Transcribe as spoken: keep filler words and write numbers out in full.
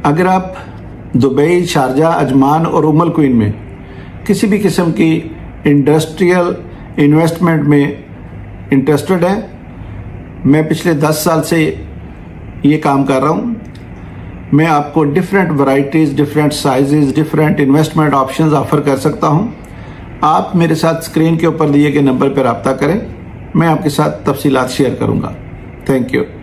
अगर आप Dubai, Sharjah, Ajman और उम्मुल क्वीन में किसी भी किस्म की इंडस्ट्रियल इन्वेस्टमेंट में इंटरेस्टेड है, मैं पिछले दस साल से ये काम कर रहा हूँ। मैं आपको different varieties, different sizes, different investment options offer कर सकता हूँ। आप मेरे साथ स्क्रीन के ऊपर दिए गए नंबर पर रब्ता करें, मैं आपके साथ तफसीलात शेयर करूँगा। Thank you.